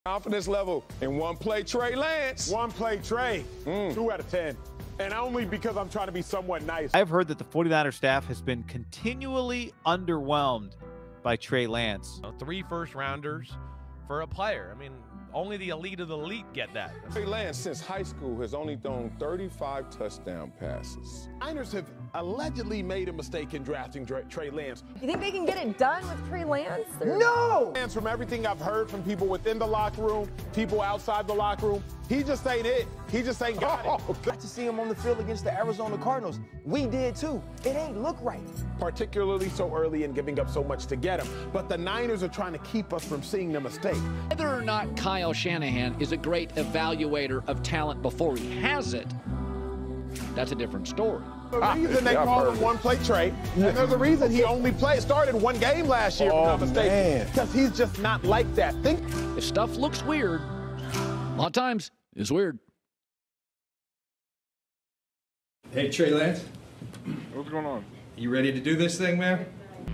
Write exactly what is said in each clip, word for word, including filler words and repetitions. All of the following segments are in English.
Confidence level in one play, Trey Lance. One play, Trey. Mm. Two out of ten. And only because I'm trying to be somewhat nice. I've heard that the forty-niners staff has been continually underwhelmed by Trey Lance. Three first rounders for a player. I mean, only the elite of the elite get that. Trey Lance, since high school, has only thrown thirty-five touchdown passes. Niners have allegedly made a mistake in drafting Trey Lance. You think they can get it done with Trey Lance? Or? No! And from everything I've heard from people within the locker room, people outside the locker room, he just ain't it. He just ain't got oh, it. Got to see him on the field against the Arizona Cardinals. We did too. It ain't look right. Particularly so early and giving up so much to get him. But the Niners are trying to keep us from seeing the mistake. Whether or not Kyle Shanahan is a great evaluator of talent before he has it, that's a different story. The reason they call him one play Trey, and there's a reason he only played started one game last year, oh, if I'm not mistaken, because he's just not like that. Think if stuff looks weird, a lot of times it's weird. Hey, Trey Lance. What's going on? You ready to do this thing, man?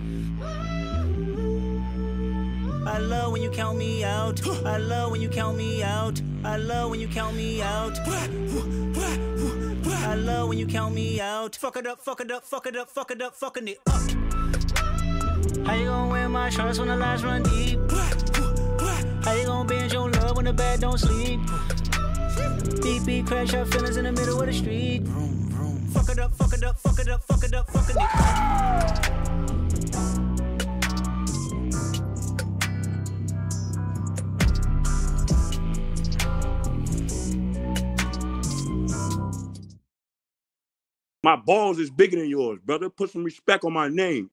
I love when you count me out. I love when you count me out. I love when you count me out. I love when you count me out. Fuck it up, fuck it up, fuck it up, fuck it up, fucking it up. How you gonna wear my shorts when the lights run deep? How you gonna bend your love when the bed don't sleep? Beep, beep, crash our feelings in the middle of the street. Fuck it up, fuck it up, fuck it up, fuck it up, fucking it up. My balls is bigger than yours, brother. Put some respect on my name.